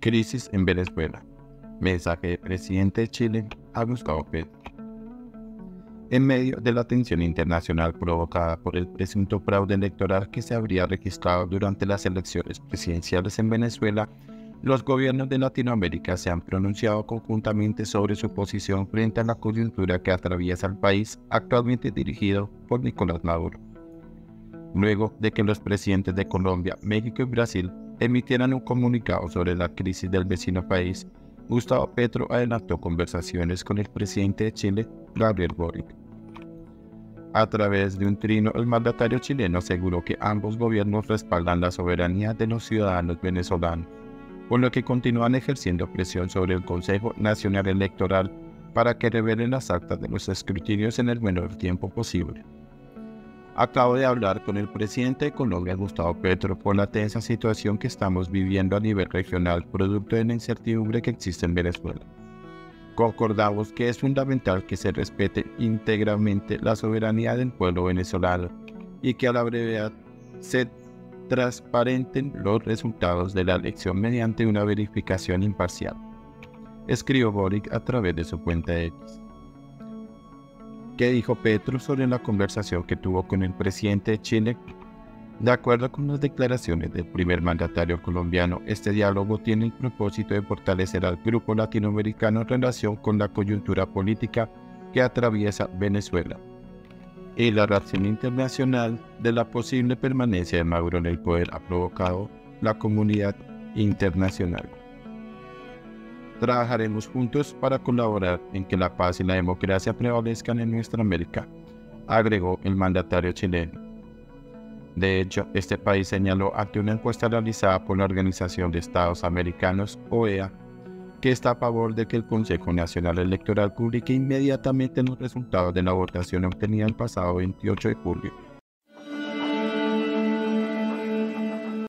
Crisis en Venezuela. Mensaje del presidente de Chile a Gustavo Petro. En medio de la tensión internacional provocada por el presunto fraude electoral que se habría registrado durante las elecciones presidenciales en Venezuela, los gobiernos de Latinoamérica se han pronunciado conjuntamente sobre su posición frente a la coyuntura que atraviesa el país actualmente dirigido por Nicolás Maduro. Luego de que los presidentes de Colombia, México y Brasil emitieran un comunicado sobre la crisis del vecino país, Gustavo Petro adelantó conversaciones con el presidente de Chile, Gabriel Boric. A través de un trino, el mandatario chileno aseguró que ambos gobiernos respaldan la soberanía de los ciudadanos venezolanos, por lo que continúan ejerciendo presión sobre el Consejo Nacional Electoral para que revelen las actas de los escrutinios en el menor tiempo posible. Acabo de hablar con el presidente de Colombia, Gustavo Petro, por la tensa situación que estamos viviendo a nivel regional, producto de la incertidumbre que existe en Venezuela. Concordamos que es fundamental que se respete íntegramente la soberanía del pueblo venezolano y que a la brevedad se transparenten los resultados de la elección mediante una verificación imparcial, escribió Boric a través de su cuenta de X. ¿Qué dijo Petro sobre la conversación que tuvo con el presidente de Chile? De acuerdo con las declaraciones del primer mandatario colombiano, este diálogo tiene el propósito de fortalecer al grupo latinoamericano en relación con la coyuntura política que atraviesa Venezuela y la reacción internacional de la posible permanencia de Maduro en el poder ha provocado la comunidad internacional. Trabajaremos juntos para colaborar en que la paz y la democracia prevalezcan en nuestra América, agregó el mandatario chileno. De hecho, este país señaló ante una encuesta realizada por la Organización de Estados Americanos, OEA, que está a favor de que el Consejo Nacional Electoral publique inmediatamente los resultados de la votación obtenida el pasado 28 de julio.